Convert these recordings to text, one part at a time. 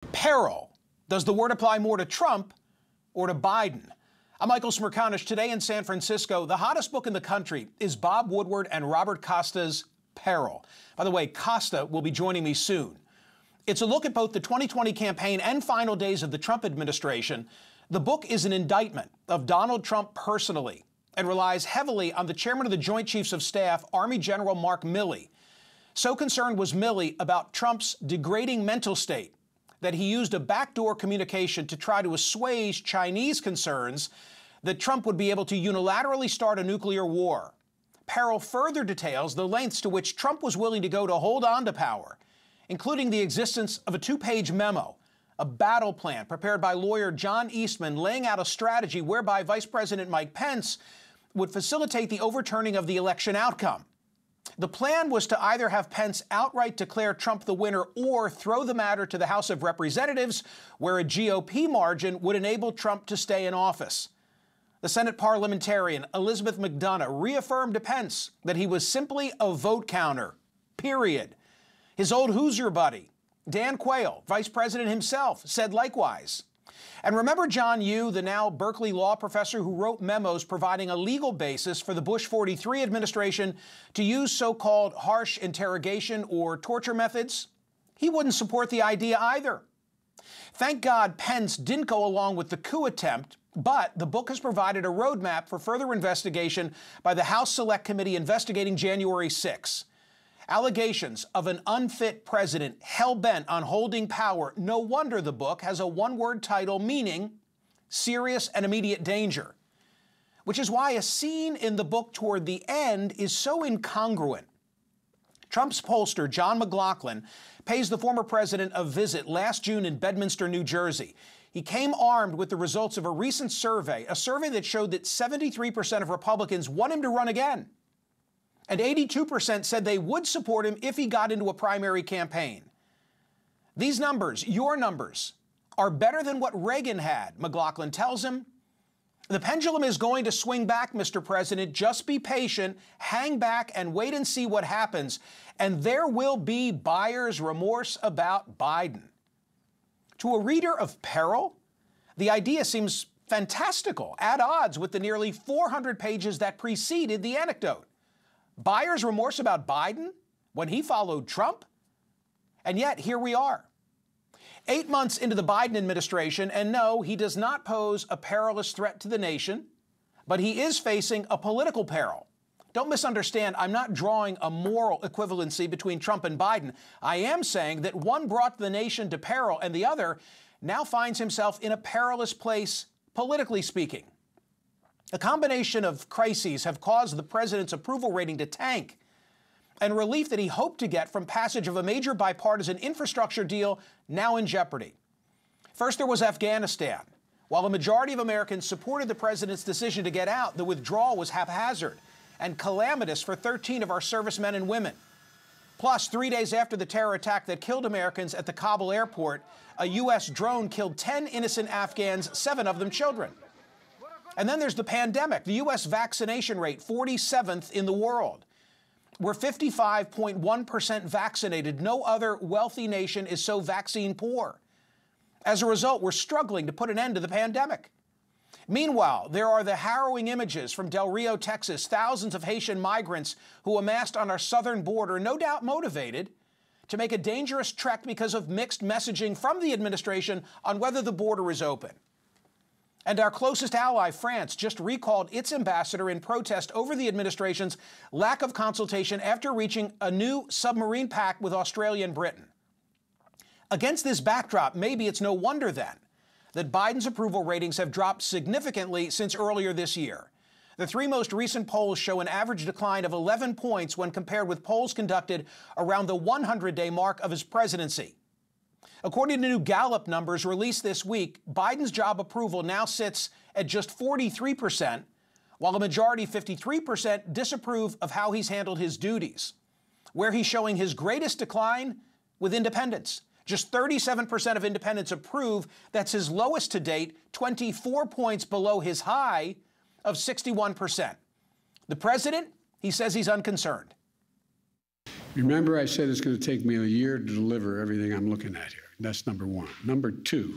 Peril. Does the word apply more to Trump or to Biden? I'm Michael Smerconish. Today in San Francisco, the hottest book in the country is Bob Woodward and Robert Costa's Peril. By the way, Costa will be joining me soon. It's a look at both the 2020 campaign and final days of the Trump administration. The book is an indictment of Donald Trump personally and relies heavily on the chairman of the Joint Chiefs of Staff, Army General Mark Milley. So concerned was Milley about Trump's degrading mental state that he used a backdoor communication to try to assuage Chinese concerns that Trump would be able to unilaterally start a nuclear war. Peril further details the lengths to which Trump was willing to go to hold on to power, including the existence of a two-page memo, a battle plan prepared by lawyer John Eastman laying out a strategy whereby Vice President Mike Pence would facilitate the overturning of the election outcome. The plan was to either have Pence outright declare Trump the winner or throw the matter to the House of Representatives, where a GOP margin would enable Trump to stay in office. The Senate parliamentarian Elizabeth McDonough reaffirmed to Pence that he was simply a vote counter, period. His old Hoosier buddy, Dan Quayle, vice president himself, said likewise. And remember John Yoo, the now Berkeley law professor who wrote memos providing a legal basis for the Bush 43 administration to use so-called harsh interrogation or torture methods? He wouldn't support the idea either. Thank God Pence didn't go along with the coup attempt, but the book has provided a roadmap for further investigation by the House Select Committee investigating January 6. Allegations of an unfit president hell-bent on holding power. No wonder the book has a one-word title meaning serious and immediate danger, which is why a scene in the book toward the end is so incongruent. Trump's pollster, John McLaughlin, pays the former president a visit last June in Bedminster, New Jersey. He came armed with the results of a recent survey, a survey that showed that 73% of Republicans want him to run again. And 82% said they would support him if he got into a primary campaign. These numbers, your numbers, are better than what Reagan had, McLaughlin tells him. The pendulum is going to swing back, Mr. President. Just be patient, hang back, and wait and see what happens. And there will be buyer's remorse about Biden. To a reader of Peril, the idea seems fantastical, at odds with the nearly 400 pages that preceded the anecdote. Buyer's remorse about Biden when he followed Trump? And yet, here we are. 8 months into the Biden administration, and no, he does not pose a perilous threat to the nation, but he is facing a political peril. Don't misunderstand, I'm not drawing a moral equivalency between Trump and Biden. I am saying that one brought the nation to peril and the other now finds himself in a perilous place, politically speaking. A combination of crises have caused the president's approval rating to tank, and relief that he hoped to get from passage of a major bipartisan infrastructure deal now in jeopardy. First, there was Afghanistan. While a majority of Americans supported the president's decision to get out, the withdrawal was haphazard and calamitous for 13 of our servicemen and women. Plus, 3 days after the terror attack that killed Americans at the Kabul airport, a U.S. drone killed 10 innocent Afghans, 7 of them children. And then there's the pandemic. The U.S. vaccination rate, 47th in the world. We're 55.1% vaccinated. No other wealthy nation is so vaccine poor. As a result, we're struggling to put an end to the pandemic. Meanwhile, there are the harrowing images from Del Rio, Texas, thousands of Haitian migrants who amassed on our southern border, no doubt motivated to make a dangerous trek because of mixed messaging from the administration on whether the border is open. And our closest ally, France, just recalled its ambassador in protest over the administration's lack of consultation after reaching a new submarine pact with Australia and Britain. Against this backdrop, maybe it's no wonder then that Biden's approval ratings have dropped significantly since earlier this year. The 3 most recent polls show an average decline of 11 points when compared with polls conducted around the 100-day mark of his presidency. According to new Gallup numbers released this week, Biden's job approval now sits at just 43%, while a majority 53% disapprove of how he's handled his duties. Where he's showing his greatest decline? With independents. Just 37% of independents approve. That's his lowest to date, 24 points below his high of 61%. The president, he says he's unconcerned. Remember, I said it's going to take me a year to deliver everything I'm looking at here. That's number one. Number two,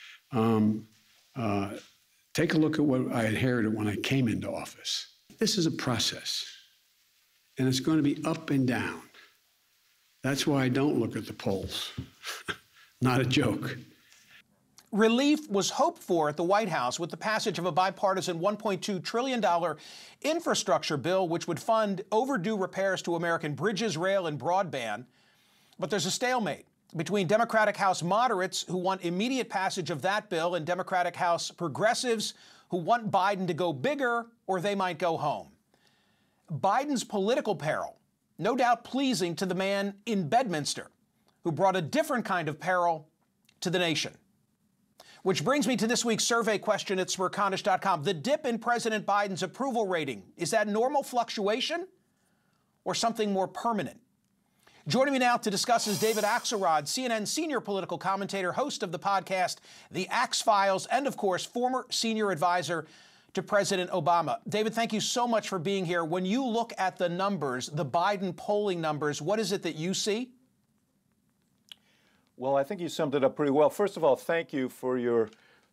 take a look at what I inherited when I came into office. This is a process, and it's going to be up and down. That's why I don't look at the polls. Not a joke. Relief was hoped for at the White House with the passage of a bipartisan $1.2 trillion infrastructure bill, which would fund overdue repairs to American bridges, rail, and broadband. But there's a stalemate between Democratic House moderates who want immediate passage of that bill and Democratic House progressives who want Biden to go bigger or they might go home. Biden's political peril, no doubt pleasing to the man in Bedminster, who brought a different kind of peril to the nation. Which brings me to this week's survey question at Smerconish.com. The dip in President Biden's approval rating, is that normal fluctuation or something more permanent? Joining me now to discuss is David Axelrod, CNN senior political commentator, host of the podcast The Axe Files, and, of course, former senior advisor to President Obama. David, thank you so much for being here. When you look at the numbers, the Biden polling numbers, what is it that you see? Well, I think you summed it up pretty well. First of all, thank you for your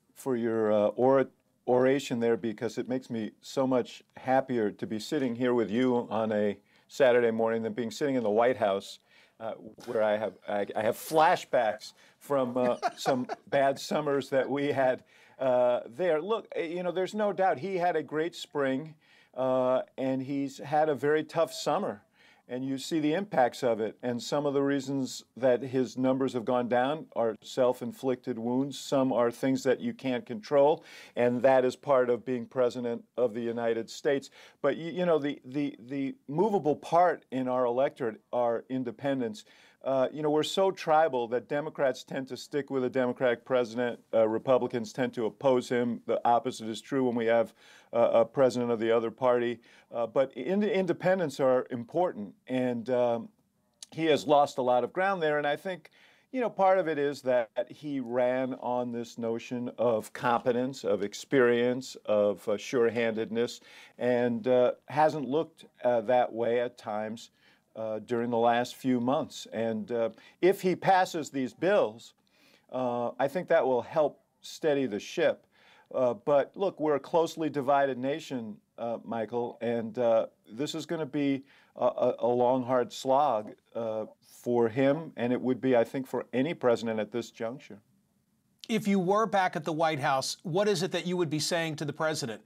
oration there, because it makes me so much happier to be sitting here with you on a Saturday morning than being sitting in the White House, where I have flashbacks from some bad summers that we had there. Look, there's no doubt he had a great spring, and he's had a very tough summer. And you see the impacts of it. And some of the reasons that his numbers have gone down are self-inflicted wounds. Some are things that you can't control. And that is part of being president of the United States. But, the movable part in our electorate are independents. We're so tribal that Democrats tend to stick with a Democratic president. Republicans tend to oppose him. The opposite is true when we have a president of the other party. But independents are important, and he has lost a lot of ground there. And I think, part of it is that he ran on this notion of competence, of experience, of sure-handedness, and hasn't looked that way at times during the last few months. And if he passes these bills, I think that will help steady the ship. But look, we're a closely divided nation, Michael, and this is going to be a long, hard slog for him, and it would be, I think, for any president at this juncture. If you were back at the White House, what is it that you would be saying to the president?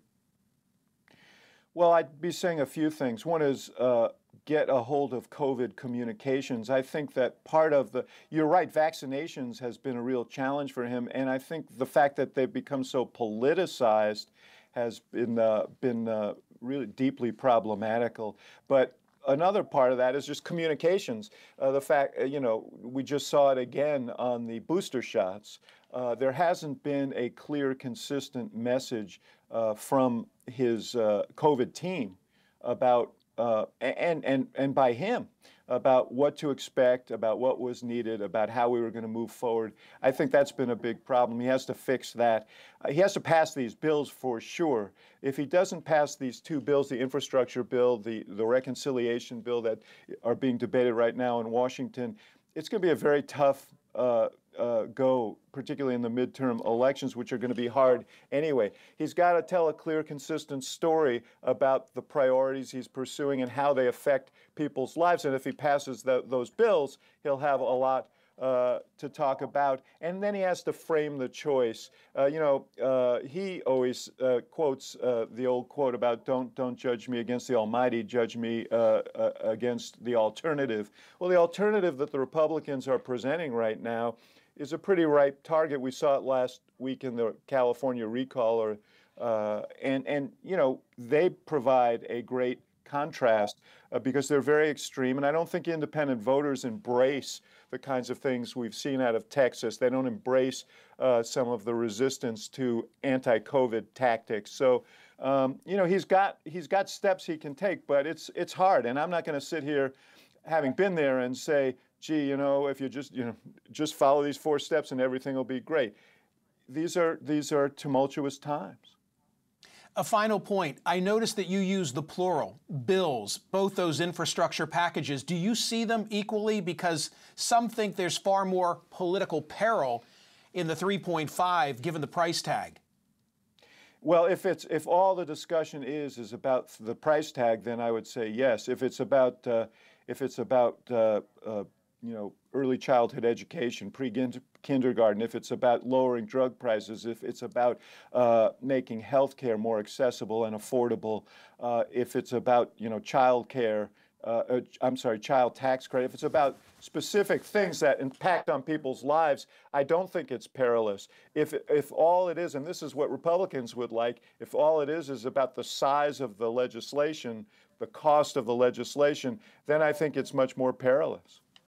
Well, I'd be saying a few things. One is get a hold of COVID communications. I think that part of you're right, vaccinations has been a real challenge for him. And I think the fact that they've become so politicized has been really deeply problematical. But another part of that is just communications. The fact, we just saw it again on the booster shots. There hasn't been a clear, consistent message from his COVID team about and by him about what to expect, about what was needed, about how we were going to move forward. I think that's been a big problem. He has to fix that. He has to pass these bills for sure. If he doesn't pass these two bills, the infrastructure bill, the reconciliation bill that are being debated right now in Washington, it's going to be a very tough go, particularly in the midterm elections, which are going to be hard anyway. He's got to tell a clear, consistent story about the priorities he's pursuing and how they affect people's lives. And if he passes those bills, he'll have a lot to talk about. And then he has to frame the choice. He always quotes the old quote about don't judge me against the Almighty, judge me against the alternative. Well, the alternative that the Republicans are presenting right now is a pretty ripe target. We saw it last week in the California recall, and they provide a great contrast because they're very extreme, and I don't think independent voters embrace the kinds of things we've seen out of Texas. They don't embrace some of the resistance to anti-COVID tactics. So, he's got steps he can take, but it's hard, and I'm not going to sit here, having been there, and say, gee, if you just follow these 4 steps and everything will be great. These are tumultuous times. A final point. I noticed that you use the plural, bills, both those infrastructure packages. Do you see them equally? Because some think there's far more political peril in the 3.5 given the price tag. Well, if all the discussion is about the price tag, then I would say yes. If it's about early childhood education, pre-kindergarten, if it's about lowering drug prices, if it's about making health care more accessible and affordable, if it's about child care, child tax credit, if it's about specific things that impact on people's lives, I don't think it's perilous. If all it is, and this is what Republicans would like, if all it is about the size of the legislation, the cost of the legislation, then I think it's much more perilous.